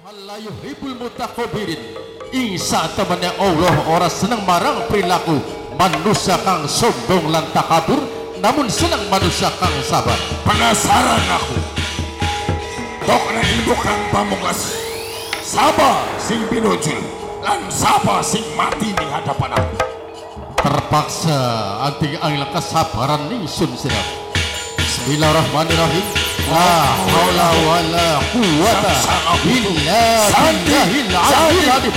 la yuhibbul mutakabbirin. Isa temannya Allah ora seneng marang perilaku manusia kang sombong lan takabur, namun seneng manusia kang sabar. Penasaran aku. Tokna ilmu kang pamungkas. Sapa sing pinujul lan sapa sing mati di hadapan aku. Terpaksa anti angel kesabaran ningsun sirap. Bismillahirrahmanirrahim. La haula wala quwata illa billahil aliyyil azim.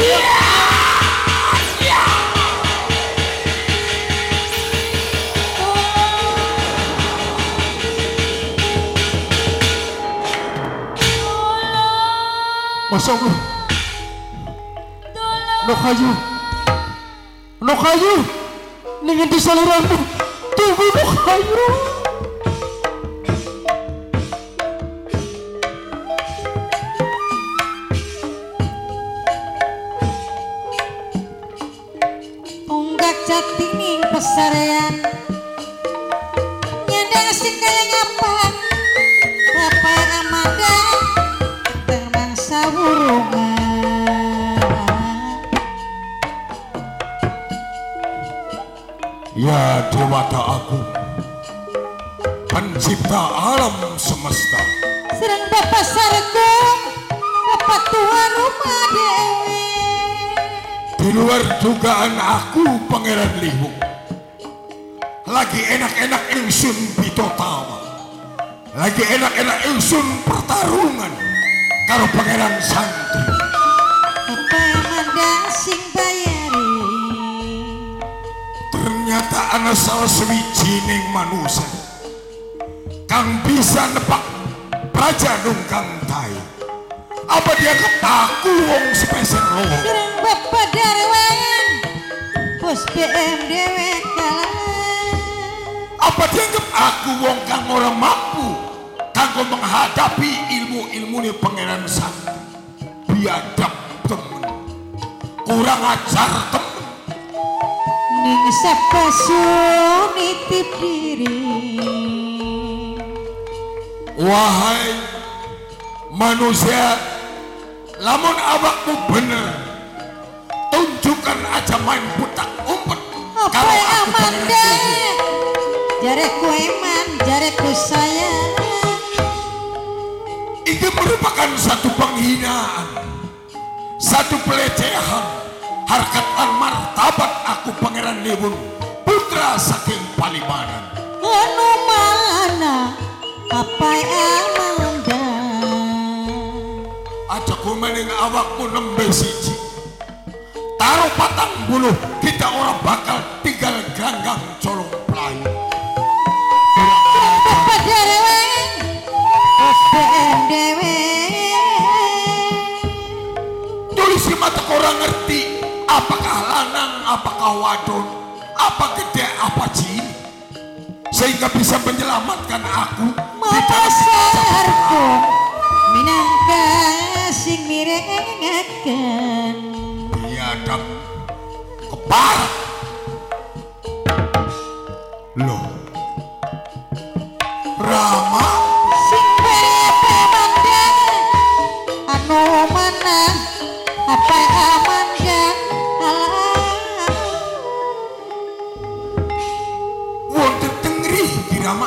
Masya Allah. No kayu ningen di saluranmu. Tunggu no kayu. Tunggak jati ning pesarean nyandang sing kaya ngapa apa amanda termangsa burungan. Ya Dewata Agung, pencipta alam semesta, Serang Bapak Sargung, Bapak Tuhan rumah dewe. di luar dugaan aku Pangeran Lihung. Lagi enak-enak ingsun pitotawa, lagi enak-enak ingsun pertarungan karo Pangeran Santri. Apa amanda sing bayari. Ternyata ana salah sewijining manusia kang bisa nebak praja nungkang tai. Apa dia ketaku wong spesial lowo? Serang Bapak Darwan, Bos BM dewe kalah. Apa dianggap aku wong kang ora mampu kanggo menghadapi ilmu-ilmune Pangeran Santri? Biadab temen, kurang ajar temen. Ning sepesu nitip diri. Wahai manusia, lamun awakmu bener, tunjukkan aja main butak umpet. Apa amanda? Jareku eman, jareku sayang. Ini merupakan satu penghinaan, satu pelecehan harkat dan martabat aku Pangeran Lihun, putra saking Palimanan. Anu mana? Apa amanda? Aja kumening awakmu nembe siji. Taruh patang buluh, kita orang bakal tinggal ganggang colong pelayu. Bapak dewe, Bos BM dewe. Tulis di mata orang ngerti, apakah lanang, apakah wadon, apa gede, apa cilik, sehingga bisa menyelamatkan aku. Mata sarku minangka sing mirengaken. Biadab kepala. Loh, Rama, Sing pepe manda anu mana apa amanda alah. wonten tengri ki Rama.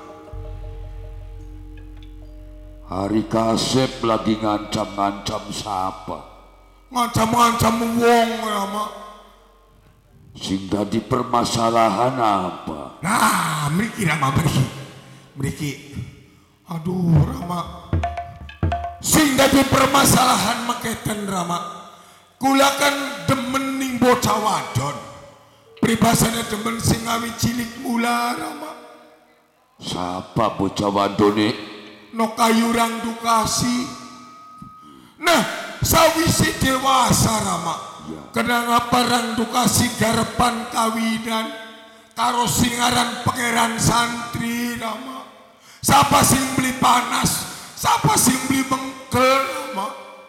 Hari Kasep lagi ngancam-ngancam siapa? Ngancam-ngancam wong Rama. Sing tadi permasalahan apa? Nah, mriki Rama mriki. Aduh Rama. Sing dadi permasalahan meketen Rama. Kula kan demen ning bocah wadon. Pribasane demen sing awi cilik mula Rama. Siapa bocah wadone? No kayurang dukasi. Nah, sawise dewasa Rama. Kenapa rang dukasi garepan kawinan karo singaran Pangeran Santri Rama. Siapa sing beli panas, siapa sing beli mengkel Rama.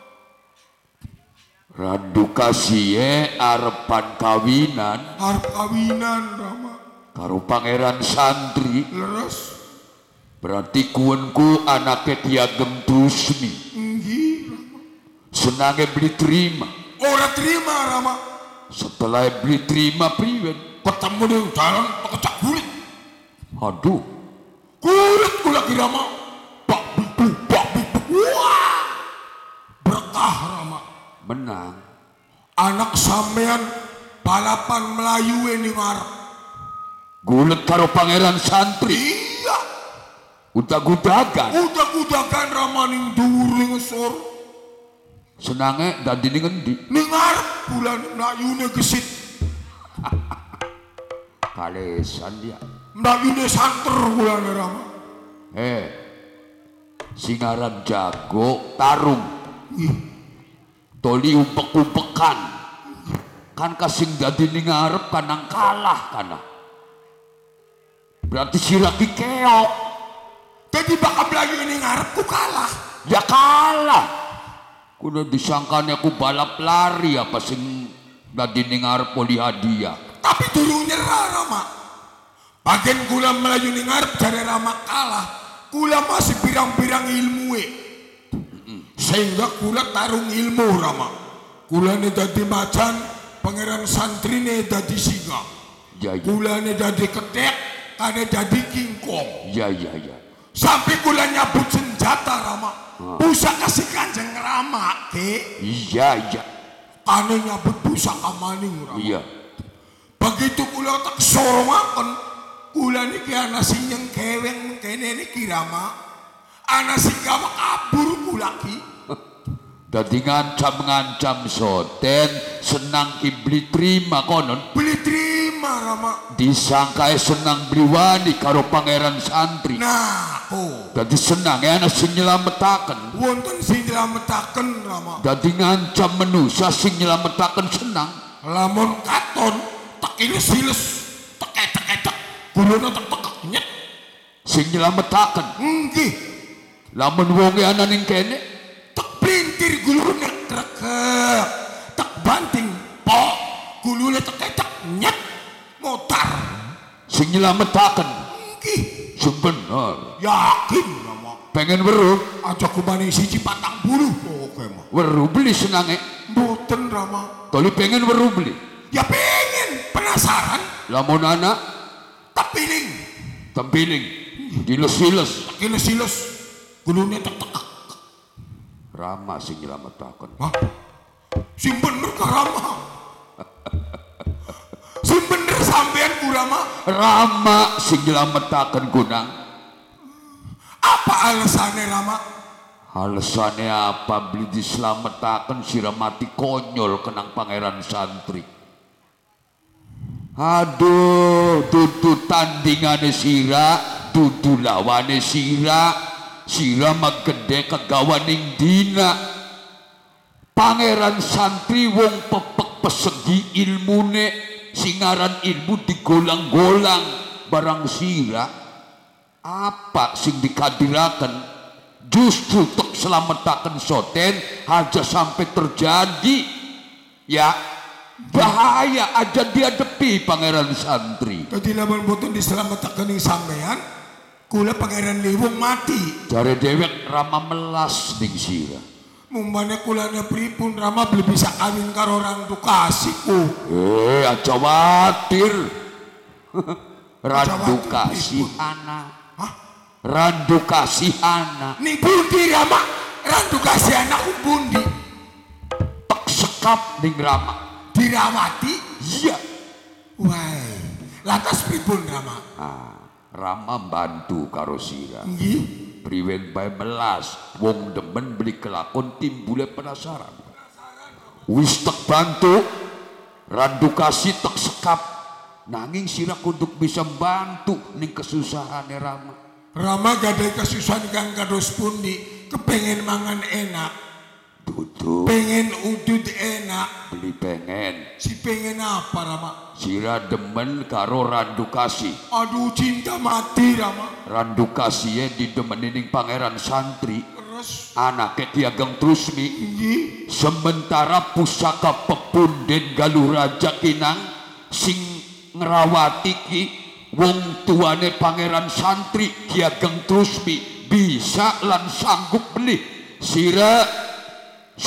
Randu kasih arepan kawinan Harap kawinan Rama. karo Pangeran Santri. Leres. Berarti kuenku anaknya Tiagem Tusmi. Nggih. senange beli terima. Ora terima Rama. Setelah beli terima priwen, Ketemu di jalan pekecak kulit. aduh, Kulit kula ki Rama. Bak bibu. Wah. Berkah Rama. menang. Anak sampean balapan Melayu ning ngarep. Gulet karo pangeran santri, Iya. udag-udagan. Udag-udagan Rama ning dhuwur ning ngesor. Senange dadi ning endi? Ning ngarep bulan Melayune gesit. Kalesan dia. Melayune santer bulan Rama. Singaran jago tarung. Ih. Toli umpek-umpekan. Kan kasing dadi ning ngarep kanang kalah kana. Berarti siraki keok. Jadi bakal Melayu ning ngarepku kalah. Ya kalah. Kudu disangkane aku balap lari apa sing dadi ning ngarep oli hadiah. Tapi durung nyerah Rama. Bagian kula Melayu ning ngarep jare Rama kalah. Kula masih pirang-pirang ilmue. Sehingga kula tarung ilmu Rama. Kula ne dadi macan, pangeran santri ne dadi singa. Ya ya Kula ne dadi ketek, kane dadi kingkong. ya. Sampai kula nyabut senjata Rama. Pusaka si Kanjeng Rama ke. Iya. Kane nyabut pusaka maning Rama. Iya. Begitu kula tak sorongaken, kula niki ana sing nyengkeweng kene niki Rama. Ana sing gawa kabur kula ki. Dadi ngancam-ngancam soten senang ibli terima konon. Beli terima Rama. Disangkae senang beli wani karo pangeran santri. Nah, oh. Dadi senang ana sing nyelametaken. Wonten sing nylametaken Rama. Dadi ngancam manusia sing nyelametaken senang. Lamun katon tak iles-iles, tek-tek-tek. Kuluna tek nyet. Sing nyelametaken. Nggih. Lamun wonge ana ning kene, Tak pelintir gulune krekek, tak banting pok, gulune tek nyet, motar. sing nyelametaken. Nggih, Sing bener. yakin Rama. Pengen weruh, Aja kumane siji 40 oke mah. weruh beli senange. Mboten Rama. Toli pengen weruh beli. Ya pengen, penasaran, Lamun ana tak piling, tempiling, diles-iles. tak iles-iles, gulune tek. Rama sing nyelametaken. Hah? Sing bener ka Rama? Sing bener sampean ku Rama? Rama sing nyelametaken gunang. Apa alasannya Rama? Alasannya apa beli dislametaken sira mati konyol kenang pangeran santri. Aduh, dudu tandingane sira, dudu lawane sira. Sira mah gede kegawaning dina. Pangeran santri wong pepek pesegi ilmune, singaran ilmu digolang-golang barang sira. Apa sing dikadiraken justru tek selametaken soten aja sampai terjadi ya bahaya aja dihadapi pangeran santri. Tadi lamun boten diselametake ning sampean, kula pangeran Liwung mati. Jare dewek Rama melas ning sira. Mumpane kulane pripun Rama belum bisa kawin karo Rantu Kasihku. Aja watir. Randu kasihana. Hah? Randu kasihana. Ning pundi Rama? Rantu Kasih anakku pundi? Tek sekap ning Rama. Dirawati? Iya. Wah, lantas pripun Rama? Rama bantu karo sira. Nggih. Priwen bae melas wong demen beli kelakon timbule penasaran. Wis tek bantu randu kasih tek sekap nanging sira kudu bisa bantu ning kesusahane Rama. Rama gadai kesusahan kang kados pundi, kepengen mangan enak, Dudu pengen udud enak. beli pengen Si pengen apa Rama? sira demen karo randu kasih. Aduh cinta mati Rama. Randu kasih didemeni ning pangeran santri. Terus Anake Ki Ageng Trusmi. nggih. Sementara pusaka pepunden Galuh Raja Kinang sing ngrawati ki wong tuane pangeran santri Ki Ageng Trusmi bisa lan sanggup beli sira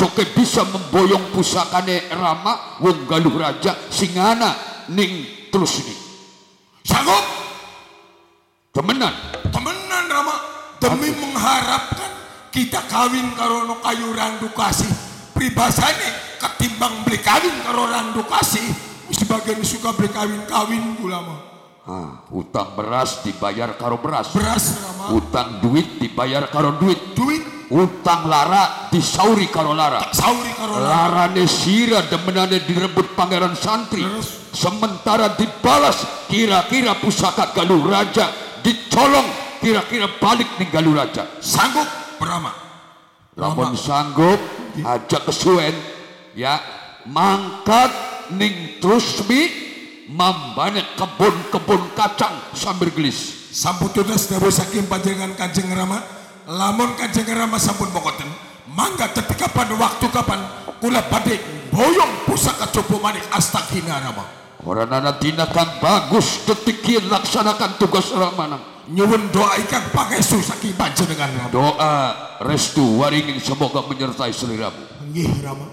soke bisa memboyong pusakane Rama wong Galuh Raja singana ning terus ini. Sanggup? Temenan Rama, demi mengharapkan kita kawin karo no kayu randu kasih pribasane ketimbang beli kawin karo randu kasih sebagian suka beli kawin gula mah. Utang beras dibayar karo beras, Rama. utang duit dibayar karo duit, utang lara disauri karo lara, larane sira demenane direbut pangeran santri. Sementara dibalas kira-kira pusaka Galuh Raja dicolong, kira-kira balik ning Galuh Raja. Sanggup Rama? Lamun sanggup ajak kesuwen ya mangkat ning Trusmi mambane kebun-kebun kacang sambil gelis. Sampun tunas dawuh saking panjenengan Kanjeng Rama, lamun Kanjeng Rama sampun mokoten, mangga tepi kapan waktu kapan kula badhe boyong pusaka Copo Manik Astagina Rama. Ora nana dina kang bagus detikin laksanakan tugas Rama. Nyuwun doa ingkang pangestu saking panjenengan Rama. Doa restu waringin semoga menyertai seliramu. Nggih Rama.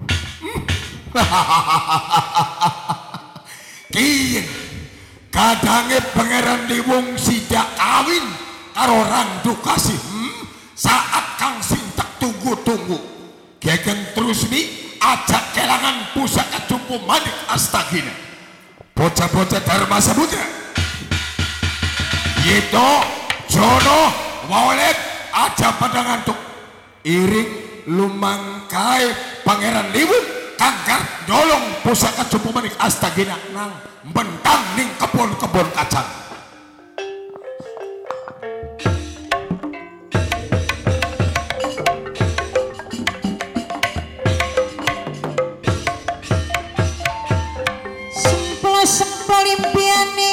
Kiyen kadange pangeran Liwung sidak kawin karo randu kasih saat kang sintak tunggu-tunggu gegen terus nih ajak kelangan pusaka Copo Manik Astagina bocah-bocah Dharma Samudra Yito Jono Walet aja pada ngantuk iring lumangkai pangeran Liwung kangkar dolong pusaka Copo Manik Astagina nang bentang ning kebun-kebun kacang. Sempol impiane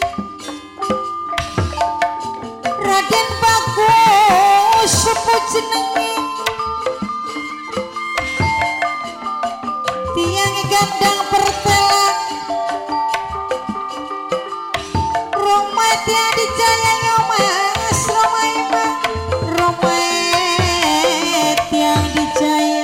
Raden Bagus sepo jenenge tiang gandang pertela Roma tiang dijaya nyomas Roma tiang dijaya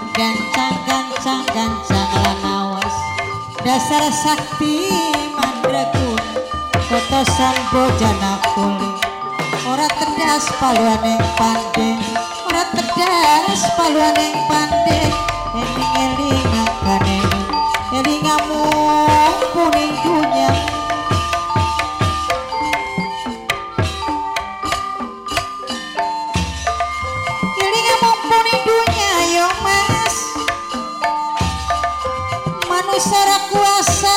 gancang lanawas dasar sakti mandragun kotosan bojana kuli ora tedas paluane pandai ora tedas paluane pandai eling angkane elingamu kuning dunya elingamu kuning dunya yo mas manusia kuasa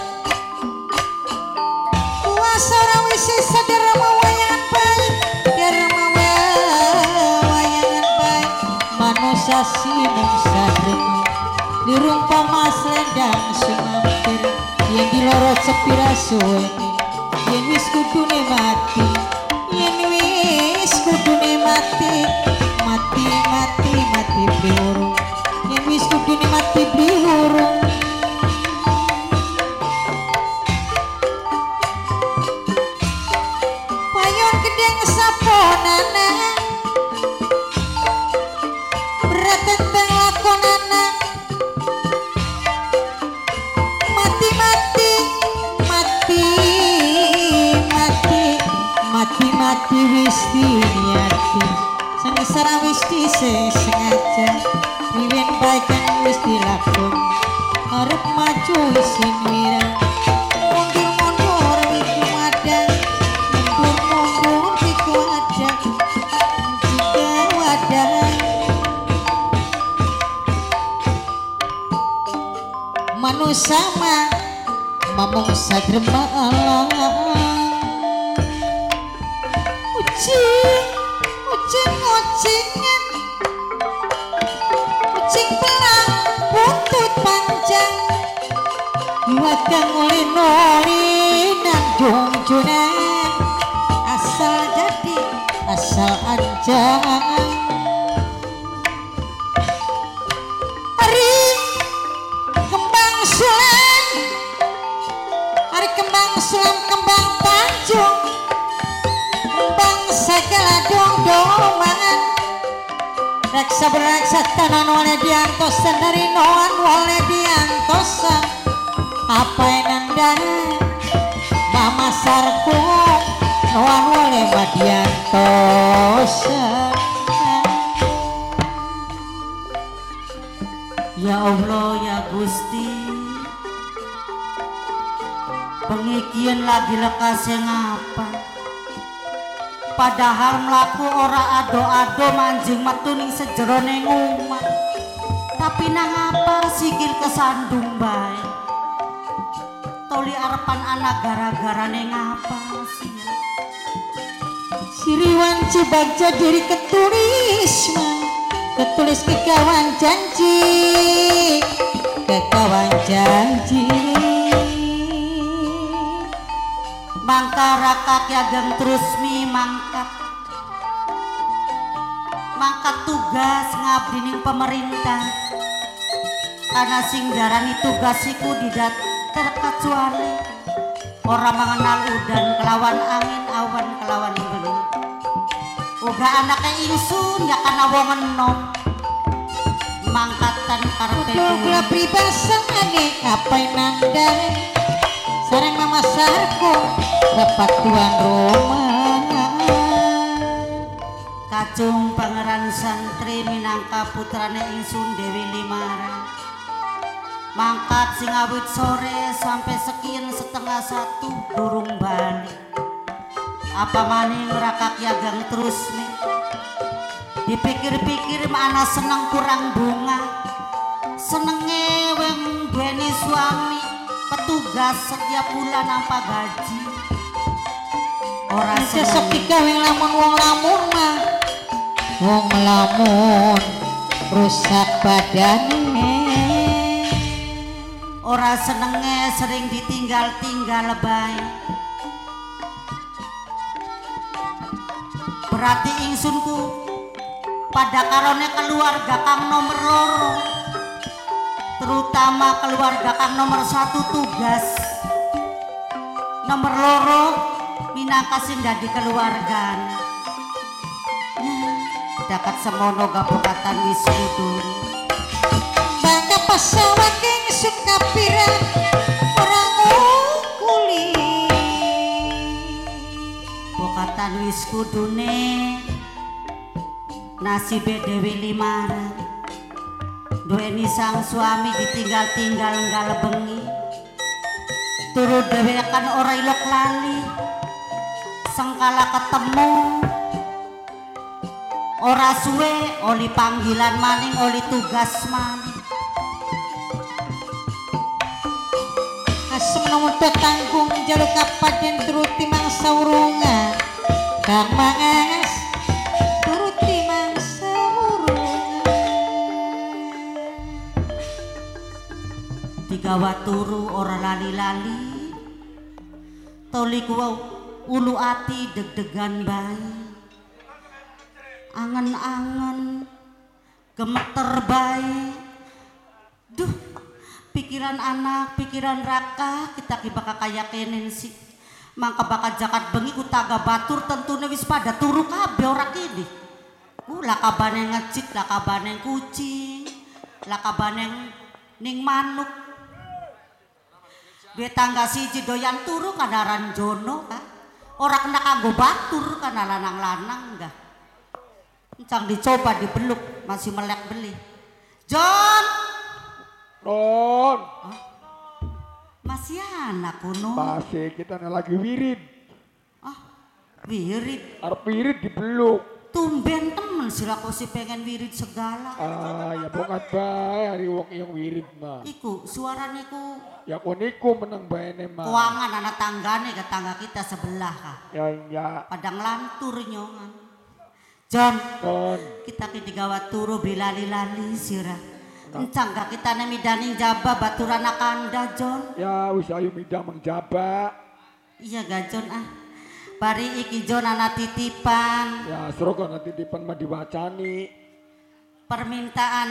ora wisi sederma wayangan baik derma wayangan baik manusia sinung sadrema dirumpa mas lendang sumampir yang dilorot sepira suweni yen wis kudune mati yen wis kudune mati bliwurung yen wis kudune mati bliwurung payon gedeng saponana berat tentang lakonana mati wis diniati sengsara wis disengaja riwen baik kan wis dilakon arep maju wis wira mundur iku ada mundur iku ada jika wadah manusia mah mamong sadrema Allah ucing pelang buntut panjang wadang oli-oli nang jungjunan asal jadi asal anjang hari kembang sulam kembang tanjung segala dong-dongan reksa bereksa tanan wale diantosan dari noan wale diantosan apa yang nandang mama sarku noan wale diantosan. Ya Allah ya Gusti pengikian lagi lekasnya ngapa padahal melaku ora ado-ado manjing metuning sejerone ngumah tapi nang apa sikil kesandung bae toli arepan anak gara-gara neng apa sih siriwan cibagja diri ketulis ketulis kekawan janji mangka rakak yageng terus mi mangkat tugas ngabdi ning pemerintah karena sing darani tugasiku tidak terkecuali orang mengenal udan kelawan angin awan kelawan bening uga anaknya ingsun ya kana wong enom mangkatan karepe dhewe pribasang ane apa nandang sareng mama sarko dapat tuan rumah kacung pangeran santri minangka putrane ingsun Dewi Limara mangkat sing awit sore sampai sekian setengah satu durung balik apa maning rakak yagang terus nih dipikir-pikir mana seneng kurang bunga senenge weng duweni suami petugas setiap bulan apa gaji ora sesok digawe lamun wong lamun mah wong lamun rusak badane ora senenge sering ditinggal-tinggal bae berarti ingsunku pada karone keluarga kang nomor loro terutama keluarga kang nomor 1 tugas nomor loro minangka sing dadi keluarga dapat semono gapokatan wis kudu bangga pesawat ingsun kapira ora ngukuli pokatan wis kudune nasib Dewi Limara duweni sang suami ditinggal-tinggal enggak bengi turu dhewe kan ora ilok lali sengkala ketemu ora suwe oli panggilan maning oli tugas maning asem nomor tanggung jaluk kapaden turuti mangsa urungan kang mangas turuti mangsa urungan digawa turu ora lali-lali toli kuwa ulu ati deg-degan bae angen-angen gemeter bae duh pikiran anak pikiran raka kita bakal kaya kenen sih mangka bakal jakat bengi ku taga batur tentune wis pada turu kabeh ora kene lakabane ngecit lakabane kucing lakabane ning manuk duwe tangga siji doyan turu kana ranjono ka ora kena kanggo batur kana lanang-lanang enggak cang dicoba dibeluk masih melek beli John Non masih anak kuno masih kita lagi wirid wirid arep wirid dibeluk tumben temen sila kok si pengen wirid segala ya bongat bae hari wong yang wirid mah iku suarane ku ya koniku menang baene mah kuangan anak tanggane ke tangga kita sebelah kah ya padang lantur nyongan John, Don kita digawa turu bilali-lali sirah. Encang gak kita nemidaning jaba baturan akanda John. ya wis ayo midang mengjaba Iya gak John bari iki John anak titipan ya seru kan titipan mah diwacani permintaan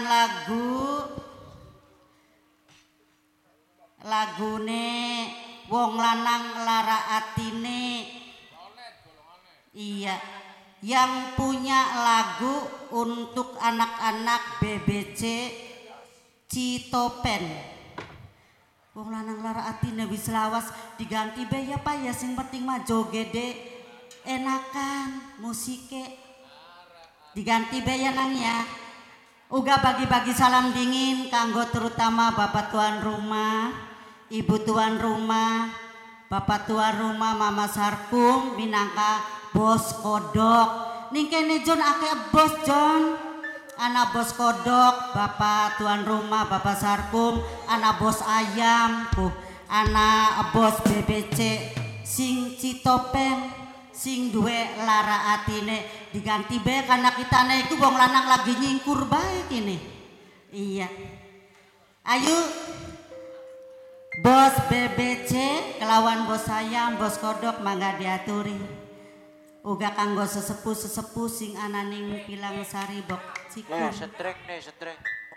lagune wong lanang lara atine iya yang punya lagu untuk anak-anak BBC Citopen. Wong lanang lara atine wis lawas diganti be ya Pak ya, sing penting mah jogede enakan musike. Diganti be ya Nang ya. Uga bagi-bagi salam dingin kanggo terutama Bapak tuan rumah, Ibu tuan rumah, Bapak tuan rumah Mama Sarkum minangka bos kodok. Ning kene Jon ake bos Jon. Anak bos kodok, Bapak tuan rumah Bapak Sarkum, anak bos ayam, anak bos BBC sing Citopen, sing duwe lara atine diganti be karena kitane iku wong lanang lagi nyingkur bae kene. Iya. Ayo bos BBC kelawan bos ayam, bos kodok mangga diaturi. Uga kanggo sesepuh sing ananing Pilang Sari bok cikur. Setrek.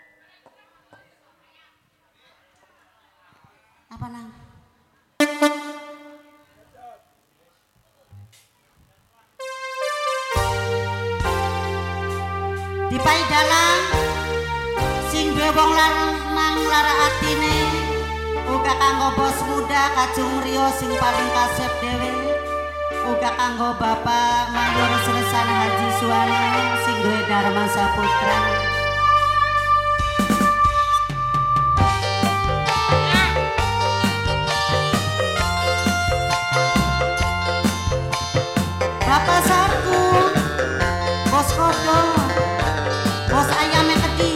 Apa Nang? Di pai dalang sing duwe wong lanang lara atine uga kanggo bos muda Kacung Rio sing paling kasep dhewe. Uga kanggo Bapak Mandur Selesana Haji Suwana sing duwe Dharma Saputra. Bapak Sarku, bos kodok, bos ayamnya kedi.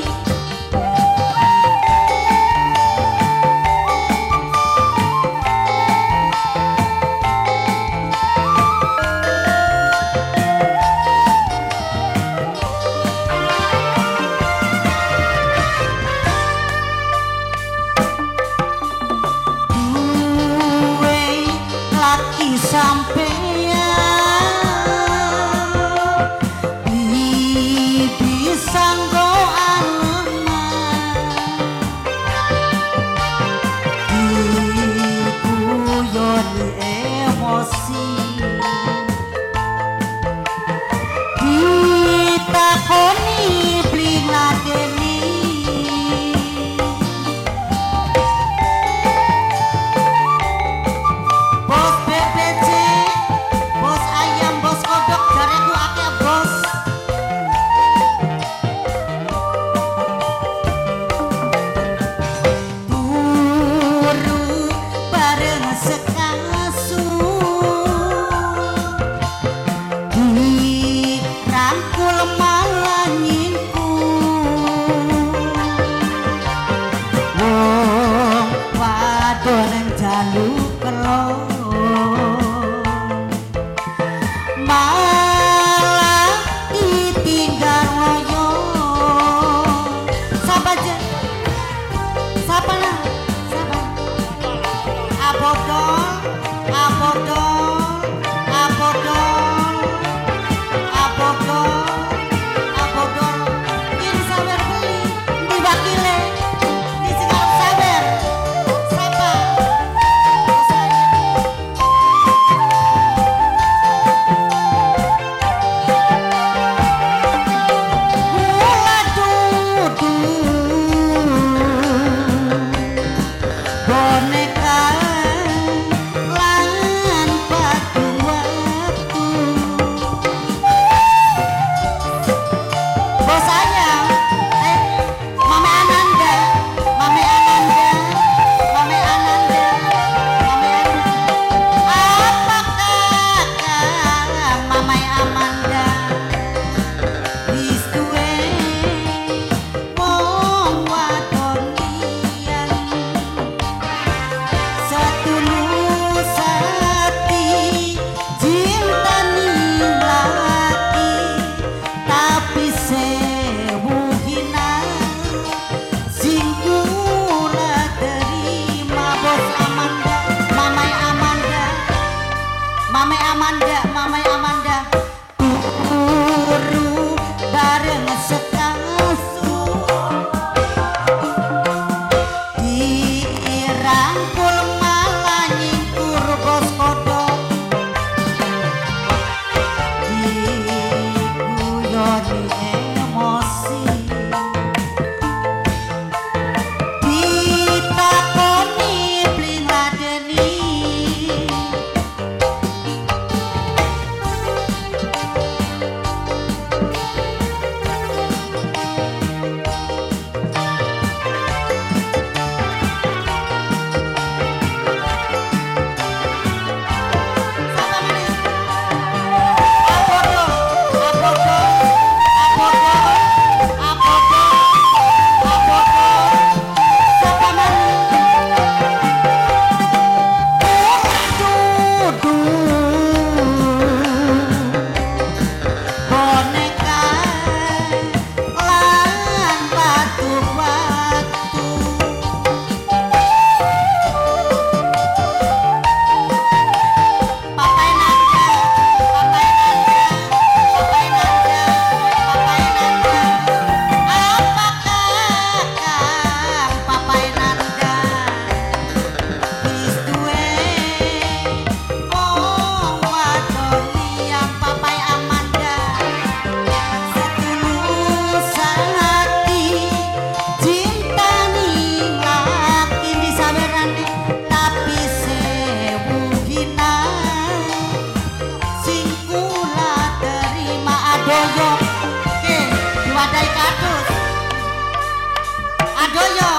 adoyo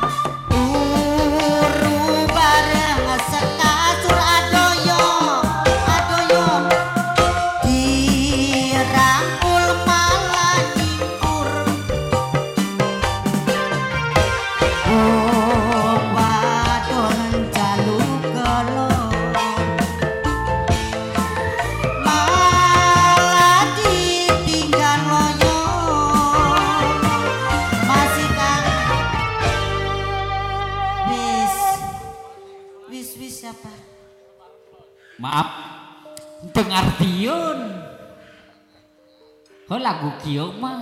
uru bareng sekasur adoyo dirangkul malah nyingkur wadon jaluk gelong malah ditinggal loyo masih kang wis siapa Maaf, pengertian. Oh lagu kieu mah.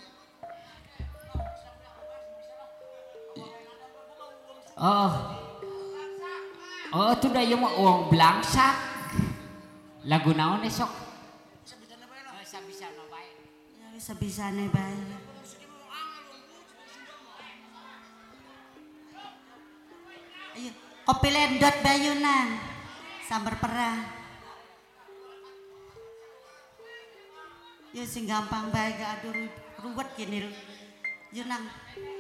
Oh itu dah yang mah uang belangsak. Lagu naon esok? Sabisana bae. ya sabisane bae ayo kopi lendot bayunan sambar perah ya sing gampang bae gak aduh ruwet gini yunang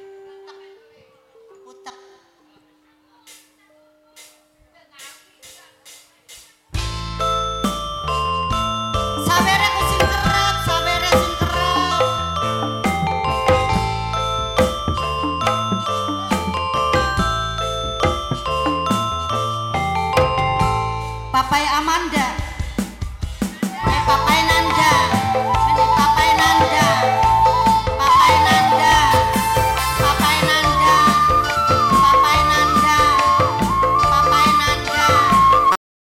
utek sabere ku sing kerap sabere sing kerap papai Amanda